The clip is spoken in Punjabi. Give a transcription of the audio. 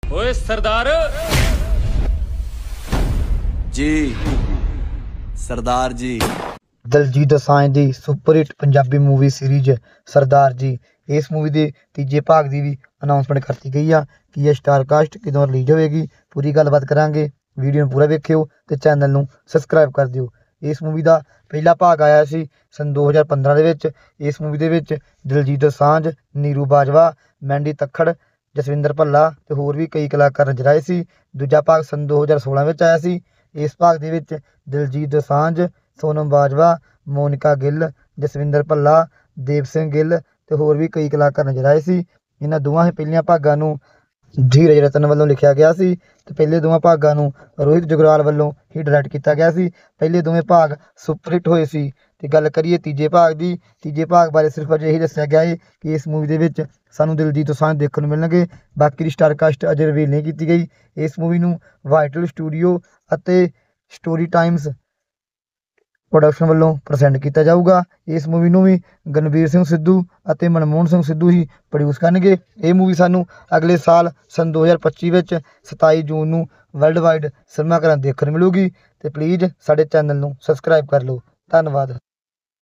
ओए सरदार जी सरदार जी। ਦਲਜੀਤ ਦੋਸਾਂਝ ਦੀ super hit Punjabi movie series Sardar ji ਇਸ ਮੂਵੀ ਦੇ ਤੀਜੇ ਭਾਗ ਦੀ ਵੀ ਅਨਾਉਂਸਮੈਂਟ ਕਰਤੀ ਗਈ ਆ ਕਿ ਇਹ ਸਟਾਰਕਾਸਟ ਕਦੋਂ ਰਿਲੀਜ਼ ਹੋਵੇਗੀ। ਪੂਰੀ ਗੱਲਬਾਤ ਕਰਾਂਗੇ, ਵੀਡੀਓ ਨੂੰ ਪੂਰਾ ਵੇਖਿਓ ਤੇ ਚੈਨਲ ਨੂੰ ਸਬਸਕ੍ਰਾਈਬ ਕਰ ਦਿਓ। ਇਸ ਮੂਵੀ ਦਾ ਪਹਿਲਾ ਭਾਗ ਆਇਆ ਸੀ ਸੰਨ 2015 ਦੇ ਵਿੱਚ। ਇਸ ਮੂਵੀ ਦੇ ਵਿੱਚ ਦਲਜੀਤ ਦੋਸਾਂਝ, ਨੀਰੂ ਬਾਜਵਾ, ਮੈਂਡੀ ਤੱਖੜ, ਜਸਵਿੰਦਰ ਭੱਲਾ ਤੇ ਹੋਰ ਵੀ ਕਈ ਕਲਾਕਾਰ ਨਜ਼ਰ ਆਏ ਸੀ। ਦੂਜਾ ਭਾਗ ਸੰਨ 2016 ਵਿੱਚ ਆਇਆ ਸੀ। ਇਸ ਭਾਗ ਦੇ ਵਿੱਚ ਦਲਜੀਤ ਦੋਸਾਂਝ, ਸੋਨਮ ਬਾਜਵਾ, ਮੋਨਿਕਾ ਗਿੱਲ, ਜਸਵਿੰਦਰ ਭੱਲਾ, ਦੇਵ ਸਿੰਘ ਗਿੱਲ ਤੇ ਹੋਰ ਵੀ ਕਈ ਕਲਾਕਾਰ ਨਜ਼ਰ ਆਏ ਸੀ। ਇਹਨਾਂ ਦੋਵਾਂ ਹੀ ਪਹਿਲੀਆਂ ਭਾਗਾਂ ਨੂੰ ਧੀਰਜ ਰਤਨ ਵੱਲੋਂ ਲਿਖਿਆ ਗਿਆ ਸੀ ਤੇ ਪਹਿਲੇ ਦੋਵਾਂ ਭਾਗਾਂ ਨੂੰ ਰੋਹਿਤ ਜੁਗਰਾਲ ਵੱਲੋਂ ਹੀ ਡਾਇਰੈਕਟ ਕੀਤਾ ਗਿਆ ਸੀ। ਪਹਿਲੇ ਦੋਵੇਂ ਭਾਗ ਸੁਪਰ ਹਿੱਟ ਹੋਏ ਸੀ। ਤੇ ਗੱਲ ਕਰੀਏ ਤੀਜੇ ਭਾਗ ਦੀ, ਤੀਜੇ ਭਾਗ ਬਾਰੇ ਸਿਰਫ ਅਜੇ ਇਹੀ ਦੱਸਿਆ ਗਿਆ ਹੈ ਕਿ ਇਸ ਮੂਵੀ ਦੇ ਵਿੱਚ ਸਾਨੂੰ ਦਲਜੀਤ ਦੋਸਾਂਝ ਦੇਖਣ ਨੂੰ ਮਿਲਣਗੇ। ਬਾਕੀ ਦੀ ਸਟਾਰਕਾਸਟ ਅਜੇ ਰਿਵੀਲ ਨਹੀਂ ਕੀਤੀ ਗਈ। ਇਸ ਮੂਵੀ ਨੂੰ ਵਾਈਟਲ ਸਟੂਡੀਓ ਅਤੇ ਸਟੋਰੀ ਟਾਈਮਸ ਪ੍ਰੋਡਕਸ਼ਨ ਵੱਲੋਂ ਪ੍ਰੈਜ਼ੈਂਟ ਕੀਤਾ ਜਾਊਗਾ। ਇਸ ਮੂਵੀ ਨੂੰ ਵੀ ਗਨਵੀਰ ਸਿੰਘ ਸਿੱਧੂ ਅਤੇ ਮਨਮੋਹਨ ਸਿੰਘ ਸਿੱਧੂ ਹੀ ਪ੍ਰੋਡਿਊਸ ਕਰਨਗੇ। ਇਹ ਮੂਵੀ ਸਾਨੂੰ ਅਗਲੇ ਸਾਲ ਸੰਨ 2025 ਵਿੱਚ 27 ਜੂਨ ਨੂੰ ਵਰਲਡ ਵਾਈਡ ਸਿਨੇਮਾ ਘਰਾਂ ਦੇਖਣ ਨੂੰ ਮਿਲੂਗੀ। ਤੇ ਪਲੀਜ਼ ਸਾਡੇ ਚੈਨਲ ਨੂੰ ਸਬਸਕ੍ਰਾਈਬ ਕਰ ਲਓ। ਧੰਨਵਾਦ।